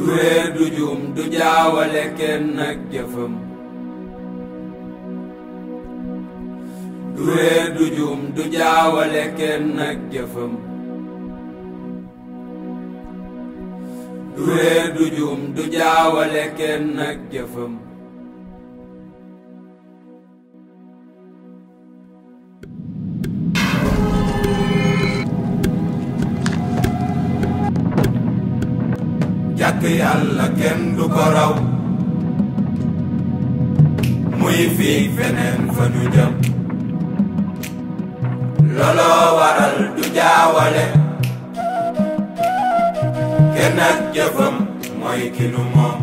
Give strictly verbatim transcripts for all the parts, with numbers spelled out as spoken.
du réer du juum du jaawale kenn ak jëfam du réer du juum du jaawale kenn ak jëfam du réer du juum du jaawale kenn ak jëfam jàkk yàlla kenn du ko raw muy fii feneen fa nu jëm looloo waral du jaawale kenn ak jëfam mooy ki nu moom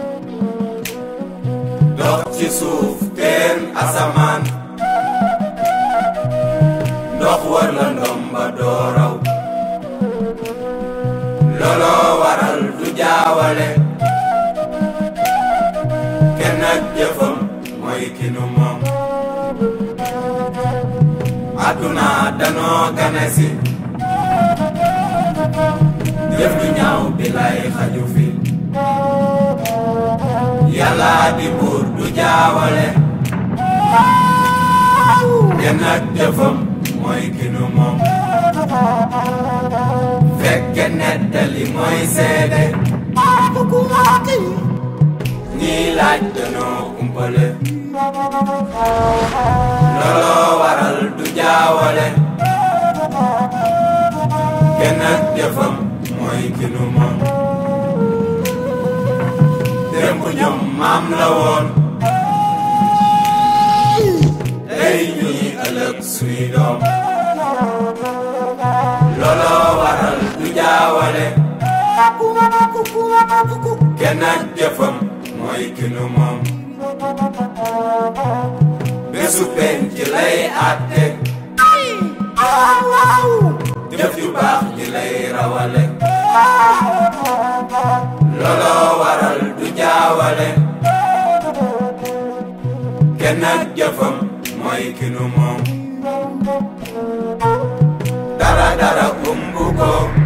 dox ci suuf teen asamaan ndox war la ndomba doo raw looloo waral du jaawale kenn ak jëfam mooy ki nu moom àdduna danoo gane si jëf du ñaaw bi lay xaju fi yàlla di buur du jaawale kenn ak jëfam mooy ki nu moom fekke nettali mooy seede ñii laaj danoo umpale looloo waral du jaawale kenn ak jëfam mooy ki nu moom démb ñoom maam la woon tey ñuy ëllëg suy doom looloo waral du jaawale kenn ak jëfam mooy ki nu moom bésu penc lay àtte jëf yu baax ji lay rawale looloo waral du jaawale kenn ak jëfam mooy ki nu moom dara dara umbu ko